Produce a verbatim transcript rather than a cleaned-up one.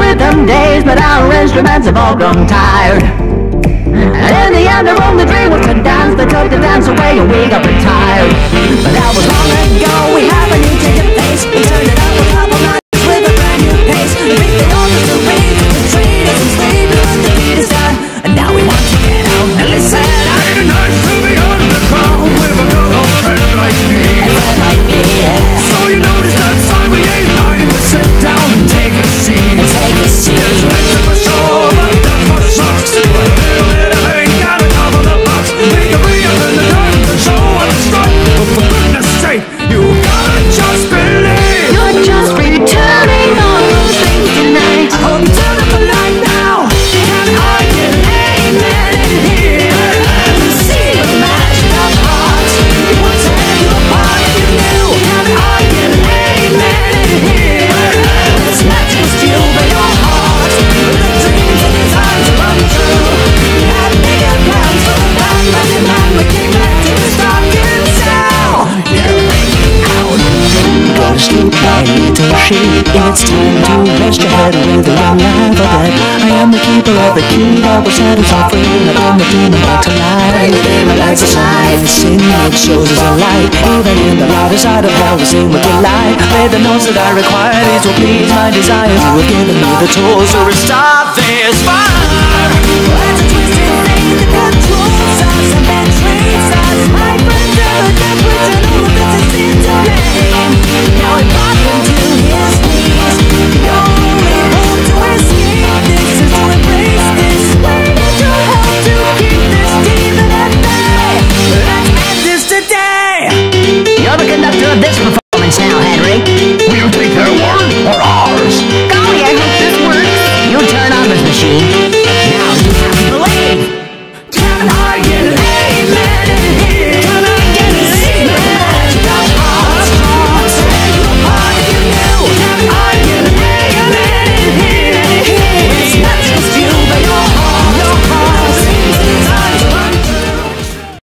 rhythm days, but our instruments have all grown tired. And in the end, our only dream was to dance. They took the dance away and we got retired. But that was long ago. We have a new ticket pace. We turned it up a couple nights with a brand new pace. We beat the orchestra to rain. The train isn't straight, but the beat is done. And now we want to get out and listen. Ain't it nice to be on the ground with a good old friend like me? A friend like me, yeah. So you notice that time we ain't lying to sit down and take a seat. And take a seat. There's legs for sure, but that's what sucks. But a little bit of pain, gotta cover the box. We can be up in the curtain and show us strut. But for goodness sake, you gotta just believe. You're just returning all those things tonight. I hope you turn up the light now. Can I get an amen in here? And see the magic of hearts. It would tear you apart if you knew. Can I get an amen in here? It's not just you but your heart. The dreams and desires are untrue. We had bigger plans for the band, but in mind we came back to the stocking sound. You're breaking out. Go to sleep like little sheep. It's time to rest your head with a young life of that. I am the keeper of the key that will set us all free. I am the demon back to life. The demon back to life. Sing what shows us a light. Even in the louder side of hell we sing with delight. Play the notes that I require. These will please my desires. You have given me the tools to restart this fire. It's a twisted thing that